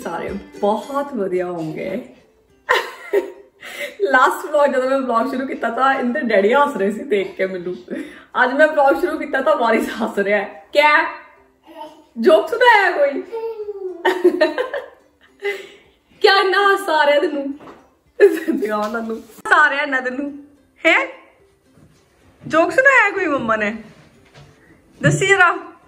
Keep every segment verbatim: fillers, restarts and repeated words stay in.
सारे बहुत वधिया होंगे। लास्ट व्लॉग जब मैं व्लॉग शुरू किया था इनके डैडी हस रहे थे देख के मैनू। आज मैं व्लॉग शुरू किया था वारिस हस रहा है। क्या जोक सुनाया कोई? क्या इन्ना हसा आ रहा तेनू? हसा रहा इन्ना तेनू है? जोक सुनाया कोई मम्मा ने? दसी जरा।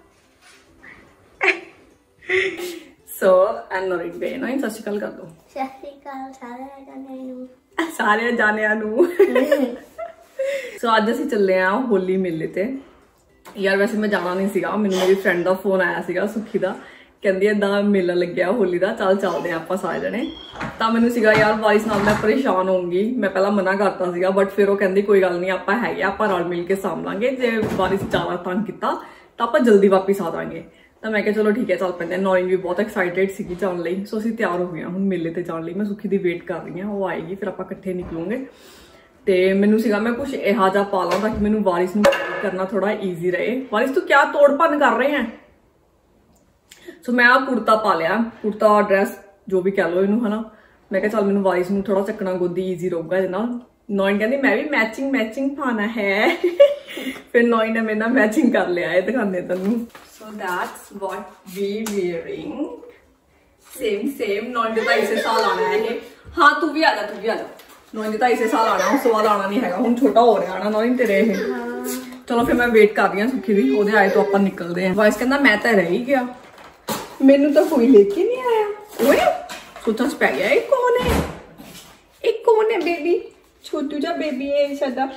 सो एंड नॉट बे नॉइन सत श्री अकाल कर दो। सत श्री अकाल सारे जाने नू सारे जाने नू। सो आज ਅਸੀਂ ਚੱਲੇ ਆ ਹੋਲੀ ਮੇਲੇ ਤੇ। यार वैसे मैं जाना नहीं सीगा, मैनू मेरी फ्रेंड का फोन आया सीगा सुखी का, कहती इदा मेला लग्या होली का, चल चलते हैं आप सारे जने। तो मैनू सीगा यार वारिस नाल मैं परेशान होंगी, मैं पहला मना करता सीगा बट फिर वो कहती कोई गल नहीं आप है आप रल मिल के साम लांगे, जे वारिस ज्यादा तंग किया तो आप जल्दी वापिस आ जाएंगे। तो मैं चलो ठीक है चल पैंते। नॉइन भी बहुत एक्साइटेड सी जाने लई, सो असीं तैयार हो गए हूँ मेले ते जाने लई। मैं सुखी की वेट कर रही हूँ, वो आएगी फिर आप इकट्ठे निकलोगे। तो मैनू सीगा मैं कुछ इहा जा पा ला ताकि मैनू वारिस नू करना थोड़ा ईजी रहे। वारिस तू क्या तोड़ भन कर रहे हैं? सो मैं आ कुर्ता पा लिया, कुर्ता ड्रैस जो भी कह लो इनू है ना। मैं क्या चल मैनू वारिस नू थोड़ा चकना गोदी ईजी रहूगा इहदे नाल। नॉइन कहती मैं भी मैचिंग मैचिंग पाना है। फिर नॉइन ने मेरे नाल मैचिंग कर लिया है, दिखाने तेनू। So that's what we wearing, same same. नॉइन दे ढाई साल आना है ये। हाँ तू भी आ जा, तू भी आ जा। नॉइन ढाई छे साल आना, उस तो बाद आना नहीं है, हुण छोटा हो रहा ना नॉइन तेरे। चलो फिर मैं वेट कर रही हूँ सुखी दी, ओदे आए तो आप निकलते हैं। वाइस कहना मैं तो रह ही गया, मैनू तो कोई लेके नहीं आया। ओए सोचा पै गया एक कौन है, एक कौन है बेबी, छोटू जा बेबी है साडा।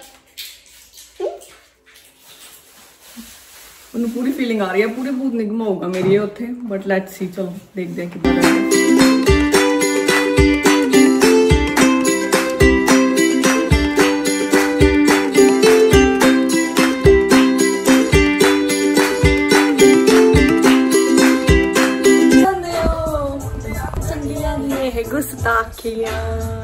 उन्हें पूरी फीलिंग आ रही है, पूरी भूत निगम होगा मेरी ये उत्थे, बट लेट्स सी। चलो देखते हैं कितना। गुस्ताखियां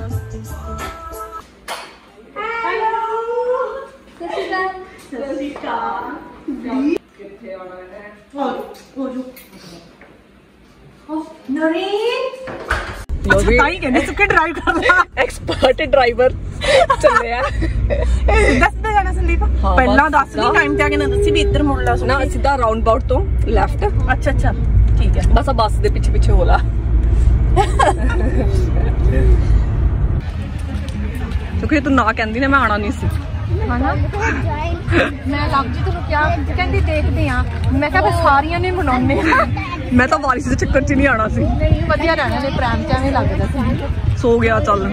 एक्सपर्ट ड्राइवर चले दसदा जाना संदीप। पहला दस नहीं टाइम ते आके ना दसी भी इधर मुड़ला ना सीधा राउंड अबाउट तो लेफ्ट। अच्छा अच्छा ठीक है, बस बस दे पीछे पीछे होला। क्योंकि तू ना कहती ने मैं आना नहीं सी है ना। मैं लवजी तेन क्या कहती देखते हाँ, मैं क्या सारिया ने मनाने। मैं तो वारिस के चक्कर च नहीं आना सी। नहीं वधिया रहना ने प्रैम च नहीं लगदा सी। सो गया चल।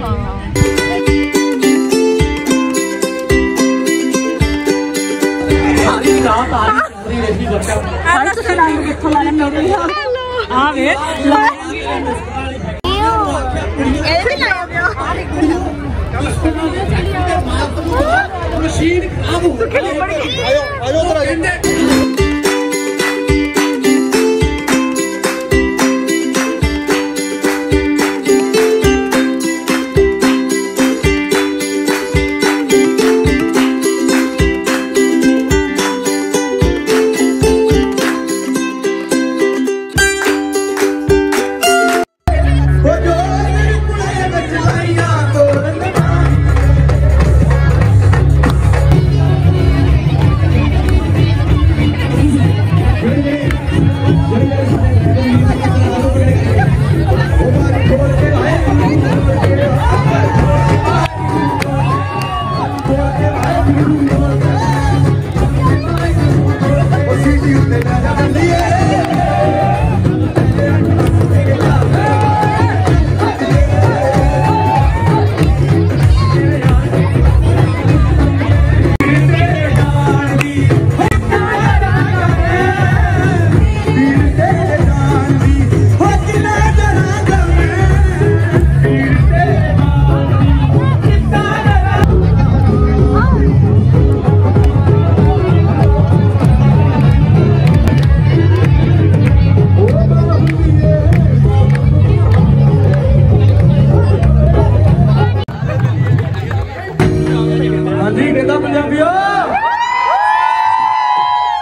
हाँ वे मशीन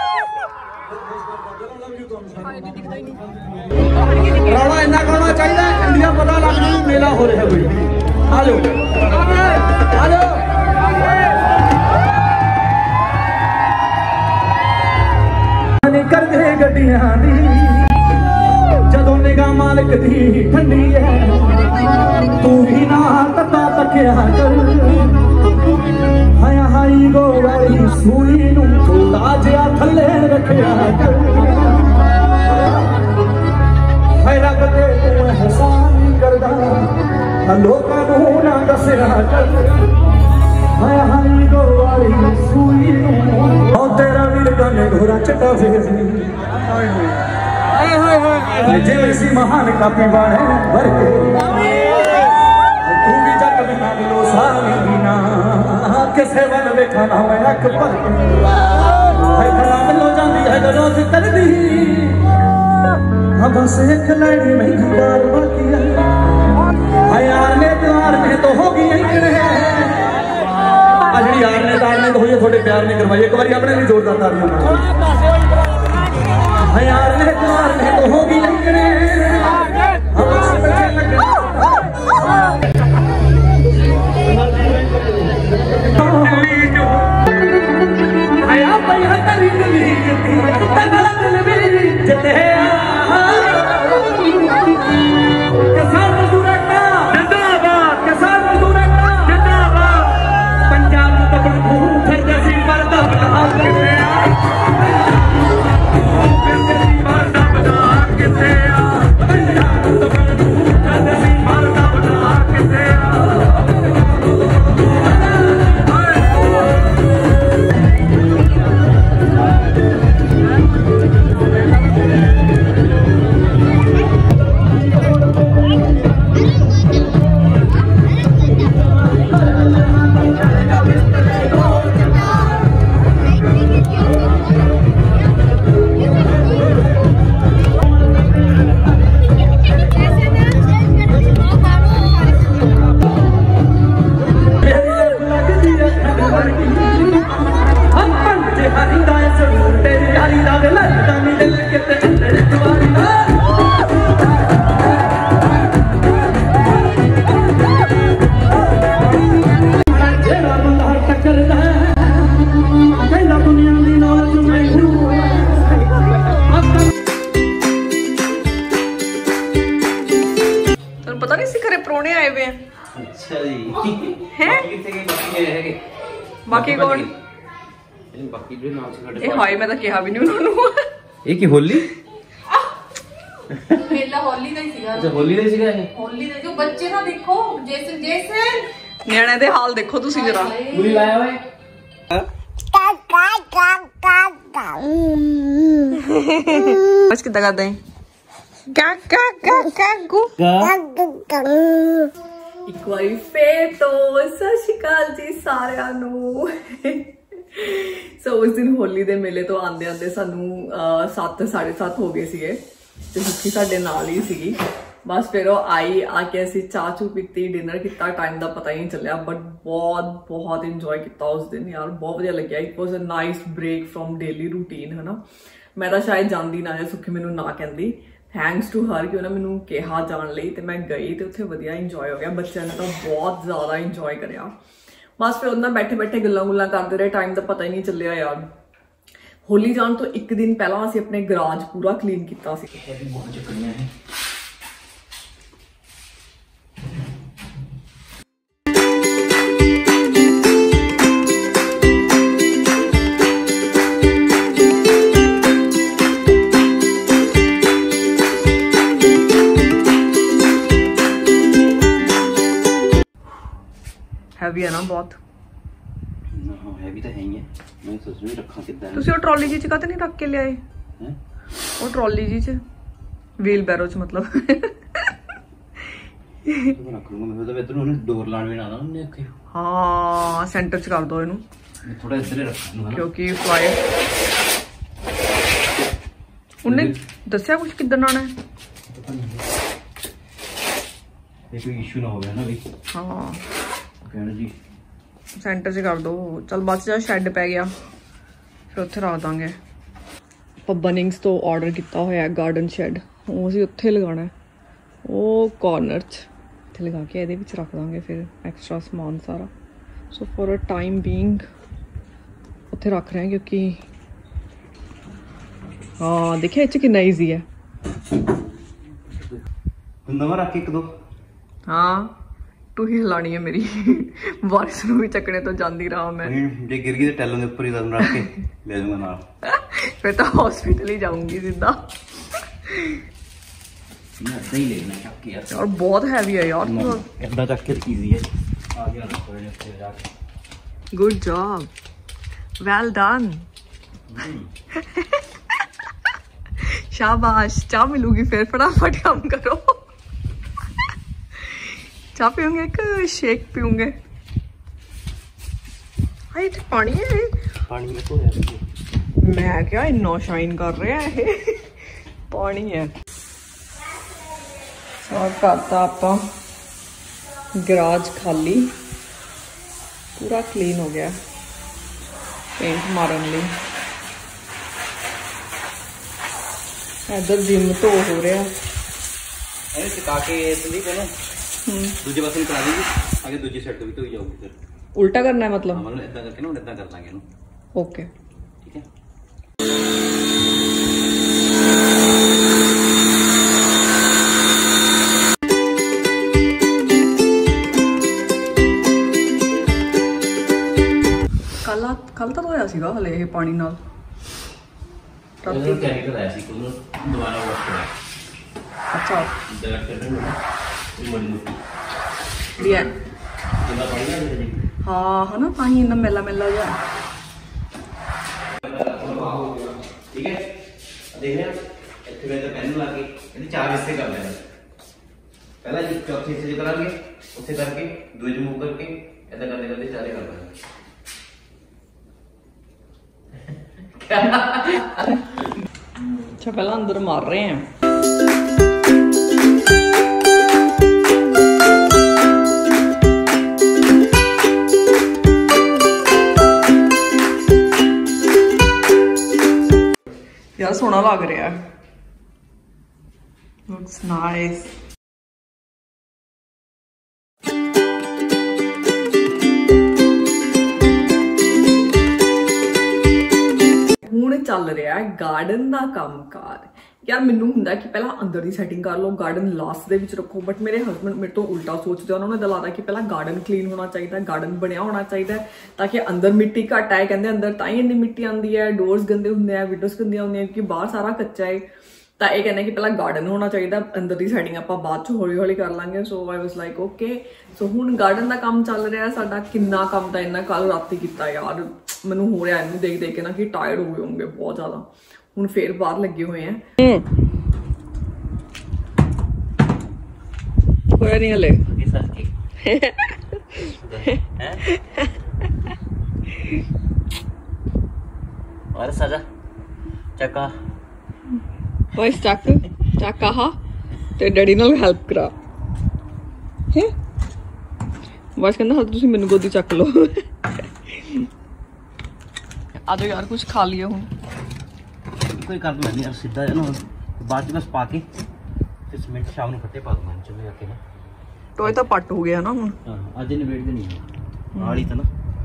रौला इन्ना करना चाहिए। मेला हो रहा है भाई। आ जाओ आ जाओ। कर दे गड्डियां दी जदों निगाह मालिक दी ठंडी है तू भी ना तता तकिया कर हाया हाई गो वाली सूई नू थोड़ा जिहा थले रखिया कर है रब दे तू एहसान करदा लोकां नू ना दसिया कर हाया हाई गो वाली सूई नू ओ तेरा वीर गाने घोड़ा चटा फेर जे वैसी महान कापी बाणे भर के तू भी जग में ना लो सावी ना किसे वन देखा ना मैं अख भर के है खराब लो जांदी है रोज कर दी हां बस एक लड़ी में दीवार बाकी है यार ने प्यार में तो होगी इकड़े अजड़ी यार ने तार ने तो होई थोड़े प्यार नहीं करवाई एक बार अपने लिए जोरदार तालियां मारो यार ने प्यार में तो होगी इकड़े आया भैया तेरी दिली जितनी तेरा दिल भी जिते किसान मजदूर का जिंदाबाद किसान मजदूर का जिंदाबाद पंजाब तो बड़ा भूख फिर जैसी मरदा बना के मरदा बना के पंजाब तो बड़ा भूख फिर जैसी मरदा बना के बाकी कौन बाकी जो नाम से ए हाय मैं तो कहा भी नहीं उन्होंने ये की होली मेला होली ਦਾ ਹੀ ਸੀਗਾ अच्छा होली ਦਾ ਹੀ ਸੀਗਾ ਇਹ होली ਦੇ ਜੋ ਬੱਚੇ ਨਾ ਦੇਖੋ ਜੈਸੇ ਜੈਸੇ ਨਿਆਣੇ ਦੇ ਹਾਲ ਦੇਖੋ ਤੁਸੀਂ ਜਰਾ ਪੂਰੀ ਲਾਇਆ ਹੋਏ ਬਸ ਕਿੱਦਾਂ ਕਰਦੇ ਹੈ ਕਾ ਕਾ ਕਾ ਕਾ ਗੂ ਇੱਕ ਵਾਰੀ ਫੇਰ ਤੋਂ ਸਤਿ ਸ਼੍ਰੀ ਅਕਾਲ ਜੀ ਸਾਰਿਆਂ ਨੂੰ ਸੋ ਉਸ ਦਿਨ ਹੋਲੀ ਦੇ ਮੇਲੇ ਤੋਂ ਆਂਦੇ ਆਂਦੇ ਸਾਨੂੰ ਸੱਤ ਸਾਢੇ ਸੱਤ ਹੋ ਗਏ ਸੀਗੇ ਤੇ ਸੁੱਖੀ ਸਾਡੇ ਨਾਲ ਹੀ ਸੀਗੀ ਬਸ ਫਿਰ ਉਹ ਆਈ ਆ ਕੇ ਅਸੀਂ ਚਾਹ ਚੂ ਪੀਤੀ ਡਿਨਰ ਕੀਤਾ ਟਾਈਮ ਦਾ ਪਤਾ ਹੀ ਨਹੀਂ ਚੱਲਿਆ ਬਟ ਬਹੁਤ ਬਹੁਤ ਇੰਜੋਏ ਕੀਤਾ ਉਸ ਦਿਨ ਯਾਰ ਬਹੁਤ ਵਧੀਆ ਲੱਗਿਆ it was a nice break from daily routine ਹੈ ਨਾ ਮੈਂ ਤਾਂ ਸ਼ਾਇਦ ਜਾਂਦੀ ਨਾ ਜੇ ਸੁੱਖੀ ਮੈਨੂੰ ਨਾ ਕਹਿੰਦੀ थैंक्स टू हर कि उन्हें मैनू कहा जाने लई ते मैं गई तो उत्थे वधिया इंजॉय हो गया बच्चों ने तो बहुत ज़्यादा इंजॉय करिया बस फिर उन्हें बैठे बैठे गल्लां गुल्लां करते रहे टाइम का पता ही नहीं चलिया यार होली जान तो एक दिन पहला असीं अपने गराज पूरा क्लीन किया सी हैवी है ना बहुत हां हैवी तो है ही है मैं सोच रही रखा कितना ਤੁਸੀਂ ਉਹ ਟਰਾਲੀ ਜੀ ਚ ਕਾਤੇ ਨਹੀਂ ਰੱਖ ਕੇ ਲਿਆਏ ਹੈ ਉਹ ਟਰਾਲੀ ਜੀ ਚ ਵੀਲ ਬੈਰੋ ਚ ਮਤਲਬ तो रख लूंगा मैं तो इधर उन्हें डोर लाने में आना उन्हें रखे हां सेंटर च कर दो ਇਹਨੂੰ मैं थोड़ा इधर रख लूंगा क्योंकि फायर उन्हें दस्या कुछ किधर आना है ये कोई इशू ना हो गया ना भाई हां कहना जी सेंटर च कर दो चल बस जा शेड पै गया फिर उत्थे रख दांगे ਆਪਾਂ ਬਨਿੰਗਸ ਤੋਂ ਆਰਡਰ ਕੀਤਾ ਹੋਇਆ ਗਾਰਡਨ ਸ਼ੈਡ ਉਹ ਅਸੀਂ ਉੱਥੇ ਲਗਾਉਣਾ ਹੈ ਉਹ ਕਾਰਨਰ 'ਚ ਇੱਥੇ ਲਗਾ ਕੇ ਇਹਦੇ ਵਿੱਚ ਰੱਖ ਦਾਂਗੇ ਫਿਰ ਐਕਸਟਰਾ ਸਮਾਨ ਸਾਰਾ। So for a time being ਉੱਥੇ ਰੱਖ ਰਹੇ ਹਾਂ ਕਿਉਂਕਿ ਹਾਂ ਦੇਖਿਆ ਇਹ 'ਚ ਕਿੰਨਾ ਈਜ਼ੀ ਹੈ। नवा रख एक दो हाँ टू ही हिलानी है मेरी बारिश में भी चकने तो जाती रहा मैं जे गिर गई तो टैलों के ऊपर ही दम रख के ले जाऊंगा नाल फिर तो हॉस्पिटल ही जाऊंगी सीधा नहीं लेना चक के यार और बहुत हैवी है यार इतना चक के इजी है आ गया ना कोई नहीं जाके गुड जॉब वेल डन शाबाश। चाय मिलूगी फिर फटाफट काम करो। चाय पीऊंगे कि शेक पीऊंगे? हाय इतने पानी है पानी में तो है मैं क्या इन्ना शाइन कर रहा है पानी है। और करता आपा गराज खाली पूरा क्लीन हो गया पेंट मारन ली। इधर जिम तो हो रहा अरे चिका के संदीप है ना दूसरे पास करा देंगे आगे दूसरी साइड भी तो ही जाओगे फिर उल्टा करना है मतलब मतलब इतना करके ना इतना कर लांगे ना ओके ठीक है। कल कल तो होया सीगा हले ये पानी नाल राती केमिकल आया सी कोई दोबारा वॉश करा अच्छा दर्द कर रहे हो ना मड़ी मुट्ठी दिया कितना पानी है हाँ है ना पानी इतना मेला मेला जा ठीक है देख रहे हैं इतने में तो पेन लगा के यानी चार हिस्से कर लेना पहला जो चौथे हिस्से जो करांगे उसे करके दो जो मूव करके ऐसा करते करते चारे कर लेना अच्छा पहला अंदर मार रहे हैं यार सोना लग रहा है लुक्स नाइस। ਹੁਣ ਚੱਲ ਰਿਹਾ ਹੈ ਗਾਰਡਨ ਦਾ ਕੰਮਕਾਰ। ਯਾਰ ਮੈਨੂੰ ਹੁੰਦਾ ਕਿ ਪਹਿਲਾਂ ਅੰਦਰ ਦੀ ਸੈਟਿੰਗ ਕਰ ਲਓ ਗਾਰਡਨ ਲਾਸਟ ਦੇ ਵਿੱਚ ਰੱਖੋ ਬਟ ਮੇਰੇ ਹਸਬੰਡ ਮੇਰੇ ਤੋਂ ਉਲਟਾ ਸੋਚਦੇ ਉਹਨਾਂ ਨੂੰ ਇਦਾਂ ਲੱਗਦਾ ਕਿ ਪਹਿਲਾਂ ਗਾਰਡਨ ਕਲੀਨ ਹੋਣਾ ਚਾਹੀਦਾ ਗਾਰਡਨ ਬਣਿਆ ਹੋਣਾ ਚਾਹੀਦਾ ਤਾਂ ਕਿ ਅੰਦਰ ਮਿੱਟੀ ਘੱਟ ਆਏ। ਕਹਿੰਦੇ ਅੰਦਰ ਤਾਂ ਹੀ ਇੰਨੀ ਮਿੱਟੀ ਆਉਂਦੀ ਹੈ ਡੋਰਸ ਗੰਦੇ ਹੁੰਦੇ ਆ ਵਿੰਡੋਜ਼ ਗੰਦੀਆਂ ਹੁੰਦੀਆਂ ਕਿਉਂਕਿ ਬਾਹਰ ਸਾਰਾ ਕੱਚਾ ਹੈ ਤਾਂ ਇਹ ਕਹਿੰਦੇ ਕਿ ਪਹਿਲਾਂ ਗਾਰਡਨ ਹੋਣਾ ਚਾਹੀਦਾ ਅੰਦਰ ਦੀ ਸੈਟਿੰਗ ਆਪਾਂ ਬਾਅਦ ਚ ਹੌਲੀ ਹੌਲੀ ਕਰ ਲਾਂਗੇ। ਸੋ ਆਈ ਵਾਸ ਲਾਈਕ ਓਕੇ ਸੋ ਹੁਣ ਗਾਰਡਨ ਦਾ ਕੰਮ ਚੱਲ ਰਿਹਾ ਸਾਡਾ। ਕਿੰਨਾ ਕੰਮ ਤਾਂ ਇੰਨਾ ਕੱਲ ਰਾਤੀ ਕੀਤਾ ਯਾਰ ਮੈਨੂੰ ਹੋ ਰਿਹਾ ਇਹਨੂੰ ਦੇਖ ਦੇਖ ਕੇ ਨਾ ਕਿ ਟਾਇਰਡ ਹੋ ਗਏ ਹੋਣਗੇ ਬਹੁਤ ਜ਼ਿਆਦਾ। ਹੁਣ ਫੇਰ ਬਾਹਰ ਲੱਗੇ ਹੋਏ ਆ ਹੋਇਆ ਨਹੀਂ ਹਲੇ और सजा चका वॉइस चक चक आहा ते डैडी नाल हेल्प करा है वॉइस कहंदा हां तुसी मेनू गोदी चक लो आ जाओ यार कुछ खा लिया हुन कोई कर दो नहीं यार सीधा है ना बाद में बस पाके फिर सीमेंट शाम को फट्टे पा दूंगा चलो जाके ना टोय तो पट हो गया ना हुन हां आज ने वेट नहीं है आड़ी था ना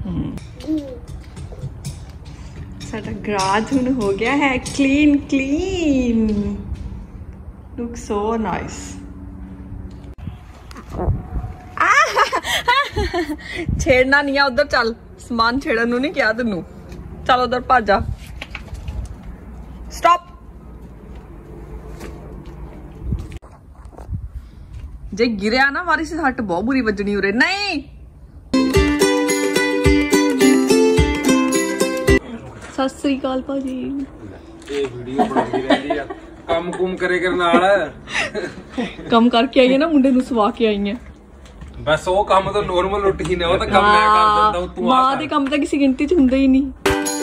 साडा गराज हुन हो गया है clean clean look so nice. छेड़ना नहीं है उधर चल समान छेड़न नू नहीं किया तेनू चल उधर भज जा स्टॉप जे गिरया ना वारी से हट बहुत बुरी वजनी उरे नहीं सत श्री अकाल भाजी ये वीडियो बनाती रहती है काम कुम करे कर नाल ਕੰਮ ਕਰਕੇ ਆਈ ਹੈ ਨਾ ਮੁੰਡੇ ਨੂੰ ਸਵਾ ਕੇ ਆਈ ਹੈ ਬਸ ਉਹ ਕੰਮ ਤਾਂ ਨੋਰਮਲ ਰੁਟੀਨ ਹੈ ਉਹ ਤਾਂ ਕੰਮ ਮੈਂ ਕਰ ਦਿੰਦਾ ਤੂੰ ਆ ਮਾਂ ਦੇ ਕੰਮ ਤਾਂ ਕਿਸੇ ਗਿਣਤੀ ਚ ਹੁੰਦੇ ਹੀ ਨਹੀਂ।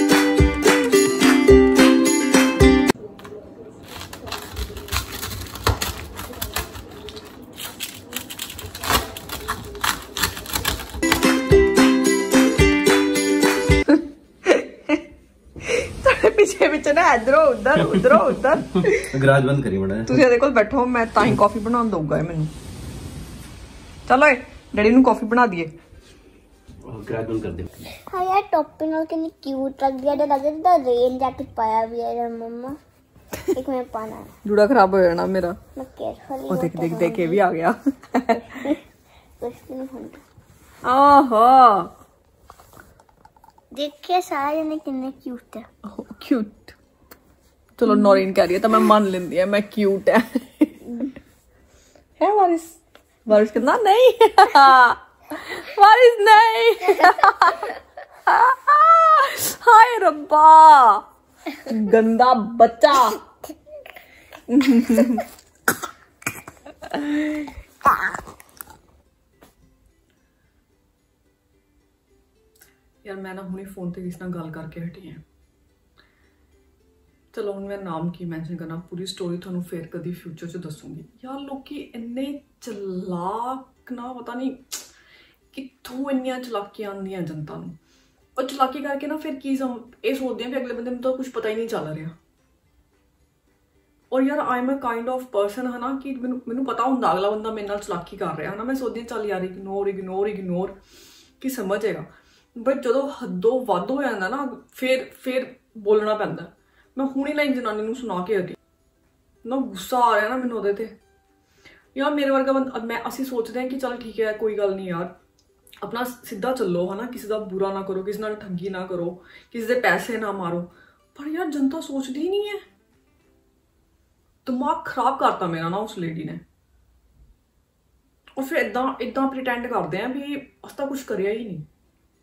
ਪਿੱਛੇ ਪਿੱਛੇ ਨਾ ਇਧਰੋਂ ਉਧਰ ਉਧਰੋਂ ਉਧਰ गराज बंद करी बड़ा ਤੁਸੀਂ ਇਹਦੇ ਕੋਲ ਬੈਠੋ ਮੈਂ ਤਾਂ ਹੀ ਕਾਫੀ ਬਣਾਉਣ ਦਊਗਾ ਇਹ ਮੈਨੂੰ। चलो डैडी नू कॉफी बना दिए। ग्रेजुएट कर दे। हां यार टॉप पे कितनी क्यूट लग रही है, लग रहा है रेन जैकेट पाया भी है मम्मा। एक में पाना है, जूड़ा खराब हो जाना मेरा। मैं केयरफुली ओ देख देख देख ये भी आ गया। कुछ नहीं होता। ओहो देखिए सारे ने कितने क्यूट है। क्यूट। चलो नौरीन कह रही है तो मैं मान लेंदी है मैं क्यूट है। है वारिस? वारिस कितना नहीं। वारिस नहीं। हाय रब्बा गंदा बच्चा। यार मैं ना हुणे फोन ते किसी नाल गल करके हटी है। चलो हुण मैं नाम की मैंशन करना, पूरी स्टोरी तुहानू फिर कदी फ्यूचर च दसूंगी। यार लोकी इन्ने चलाक ना, पता नहीं कित्थों इन्नियां चलाकियां आंदियां जनता नू। और चलाकी करके ना फिर की सम ये सोचते हैं कि अगले बंदे में तो कुछ पता ही नहीं चल रहा। और यार I am a kind of person है ना कि मैनू मैनू पता हुंदा अगला बंदा मेरे नाल चलाकी कर रहा है ना, मैं सोचदी हां चल यार इग्नोर इग्नोर इग्नोर कि समझेगा। बट जो हदों वध हो जाता ना फिर फिर बोलना पैंदा। मैं हुणे ना एक जनानी नू सुना के हटी ना, गुस्सा आ रहा ना मैनू ओहदे ते। यार मेरे वर्गा बंदा, मैं असीं सोचते हैं कि चल ठीक है कोई गल नहीं यार अपना सीधा चलो है ना, किसी का बुरा ना करो, किसी नाल ठगी ना करो, किसी के पैसे ना मारो। पर यार जनता सोचती ही नहीं है। दिमाग खराब करता मेरा ना उस लेडी ने। और फिर इदा इदा प्रिटेंड करते हैं भी अस तो कुछ करिया ही नहीं।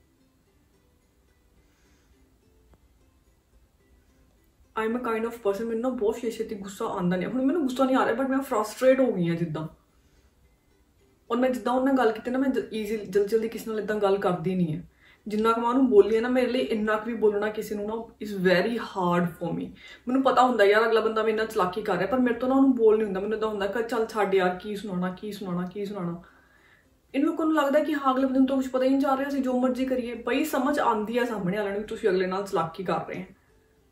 I am a kind of person, मैंने ना बहुत छेती गुस्सा आंदा नहीं। हुण मैंने गुस्सा नहीं आ रहा बट मैं फ्रस्ट्रेट हो गई हाँ जिद्दां। और मैं जिद्दां उन्हें गल की ना मैं ईजी जल्दी जल्दी किसी नाल इदां गल करदी नहीं है। जिन्ना क मैं उन्होंने बोली है ना मेरे लिए इन्ना भी बोलना किसी को ना is very hard for me. मैनू पता होंदा यार अगला बंदा मेरे नाल चलाकी कर रहा है, पर मेरे तो ना उन्होंने बोल नहीं होंदा। मैनू इदा होंदा कि चल छड्ड यार की सुनाना की सुनाना की सुनाना। इन लोगों को लगता है कि हाँ अगले बंदे तो कुछ पता ही नहीं चल रहा, असं जो मर्जी करिए। बई समझ आती है सामने वाले भी तुम अगले नाल चलाकी कर रहे हैं।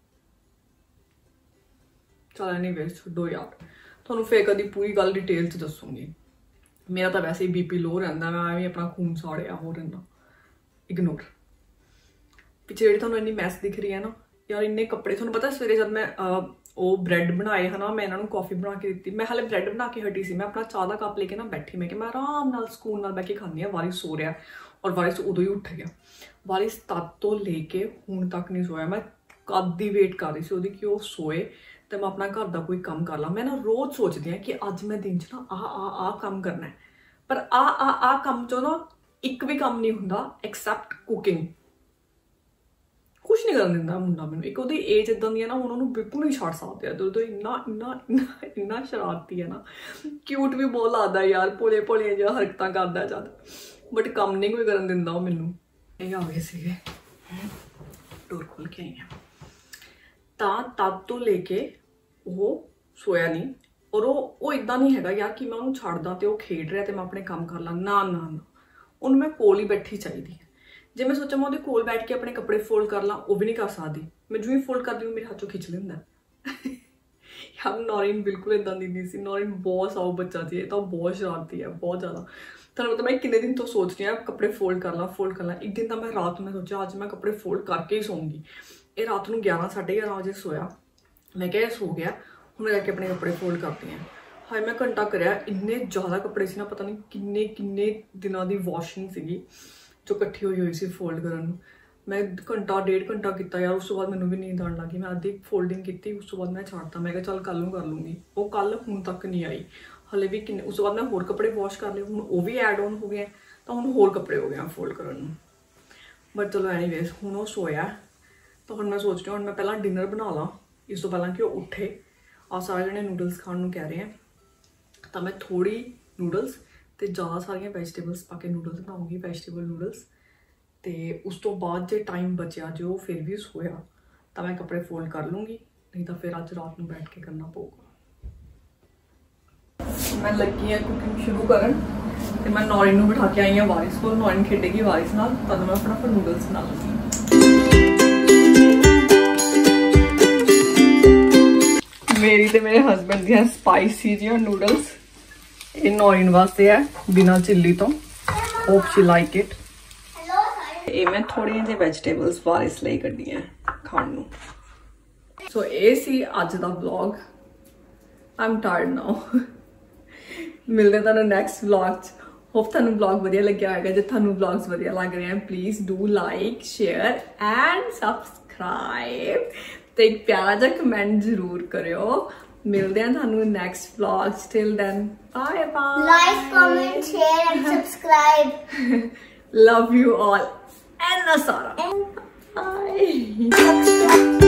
चल एनीवेज छोड़ो यार, तुहानू फिर कभी पूरी गल डिटेल च दसूंगी। मेरा तो वैसे ही बीपी लो रहा, मैं भी अपना खून साड़िया हो रहा। इग्नोर। पिछे जी थोड़ा इन्नी मैस दिख रही है ना यार, इन्ने कपड़े। थोड़ा पता सवेरे जब मैं वो ब्रैड बनाए है ना, मैं इन्होंने कॉफी बना के दी। मैं हाले ब्रैड बना के हटी सी, मैं अपना चाह का कप लेके ना बैठी। मैं कि मैं आराम नाल सुकून नाल बैठ के खानी है। वारिस सो रहा और वारिस उदों ही उठ गया। वारिस तद तो लेके हुण तक नहीं सोया। मैं कद दी वेट कर रही थी कि वो सोए तो मैं अपना घर का कोई काम कर ला। मैं ना रोज सोचती हाँ कि अज मैं दिन च ना आ आ आ काम करना है, पर आ आ आ काम चो ना एक भी काम नहीं होंदा एक्सैप्ट कुकिंग। कुछ नहीं कर दिंदा मुंडा मैनू। एक उहदी एज इदां दी है ना, उन्होंने बिल्कुल नहीं छड़ सकते। तो तो इन्ना इन्ना इन्ना इन्ना शरारती है ना, क्यूट भी बहुत लगता है यार, भोले भोलियां जिहा हरकतां करदा जद, बट कम नहीं कोई करन दिंदा वो मैनू। ये आ गए सीगे, डोर खोल के आई हैं। तां तद तो लेके वो सोया नहीं। और वो वो इदां नहीं हैगा यार कि मैं उन्होंने छड्डदा ते वो खेड रहा तो मैं अपने काम कर ला। ना ना ना, उन्हें मैं कोल ही बैठी चाहिए। जे मैं सोचा मैं कोल बैठ के अपने कपड़े फोल्ड कर ला, वो भी नहीं कर सकती। मैं जो ही फोल्ड करती हूँ मेरे हाथों खिंच लेंदा। यार नौरीन बिल्कुल इदा दी नहीं सी। नौरीन बहुत साउ बच्चा सी, तो बहुत शरारती है बहुत ज़्यादा। तो मतलब मैं कितने दिन तो सोच रही हूँ कपड़े फोल्ड कर ला फोल्ड कर ला। एक दिन तो मैं रात में सोचा आज मैं कपड़े फोल्ड करके ही सोऊंगी। ये रात को ग्यारह साढ़े ग्यारह बजे सोया। मैं क्या सो गया, हूँ जाके अपने कपड़े फोल्ड करती हैं। हाय मैं घंटा कराया, इन्ने ज़्यादा कपड़े से ना पता नहीं किन्ने किन्ने दिनों की वॉशिंग सी जो इकट्ठी हुई हुई सी फोल्ड करन। मैं घंटा डेढ़ घंटा किया यार। उस तो बाद मैनू भी नींद आने लगी। मैं अद्धी फोल्डिंग की, उस तो बाद मैं छाड़ता। मैं चल कल कर लूँगी। वो कल हुण तक नहीं आई हले भी। किन्ने उस तो बाद मैं होर कपड़े वॉश कर लिए, हुण वो भी एड ऑन हो गए, तो हुण होर कपड़े हो गए फोल्ड करन। बट चलो एनीवेज हुण वो सोया, तो हुण मैं सोच रही हूँ मैं पहला डिनर बना ला इस तो पहला कि वो उठे। आ सारे जने नूडल्स खाने कह रहे हैं, तो मैं थोड़ी नूडल्स तो ज़्यादा सारिया वैजिटेबल्स पा के नूडल्स बनाऊँगी, वैजिटेबल नूडल्स। तो उस तो बाद जो टाइम बचा जो फिर भी सोया तो मैं कपड़े फोल्ड कर लूँगी, नहीं तो फिर अज रात में बैठ के करना पड़ेगा। मैं लगी है कुकिंग शुरू करन, तो मैं नौरीन को बिठा के आई हूँ वारिस को। नौरीन खेडेगी वारिस नाल, तब मैं फटाफट नूडल्स बना लूँगी। मेरी तो मेरे हसबैंड दी स्पाइसी जी नूडल्स ਇਹ ਨੌਰੀਨ ਵਾਸਤੇ ਹੈ ਬਿਨਾ ਚਿੱਲੀ ਤੋਂ। Hope she like it. ਇਹ ਮੈਂ ਥੋੜੀਆਂ ਜਿਹੀ ਵੈਜੀਟੇਬਲਸ ਵਾਰਿਸ ਲਈ ਕੱਢੀਆਂ ਖਾਣ ਨੂੰ। ਸੋ ਇਹ ਸੀ ਅੱਜ ਦਾ ਵਲੌਗ। ਆਮ ਟਾਇਰਡ ਨਾਓ। ਮਿਲਦੇ ਤੁਹਾਨੂੰ ਨੈਕਸਟ ਵਲੌਗ 'ਚ। ਹੋਪ ਤੁਹਾਨੂੰ ਵਲੌਗ ਵਧੀਆ ਲੱਗਿਆ ਹੋਵੇਗਾ। ਜੇ ਤੁਹਾਨੂੰ ਵਲੌਗਸ ਵਧੀਆ ਲੱਗ ਰਹੇ ਹਨ please do like share and subscribe ਤੇ ਇੱਕ ਪਿਆਰਾ ਜਿਹਾ ਕਮੈਂਟ ਜ਼ਰੂਰ ਕਰਿਓ। ਮਿਲਦੇ ਹਾਂ ਤੁਹਾਨੂੰ ਨੈਕਸਟ ਵਲੌਗ 'ਚ। Till then bye bye. Like comment share and subscribe. Love you all and Nasara. Bye.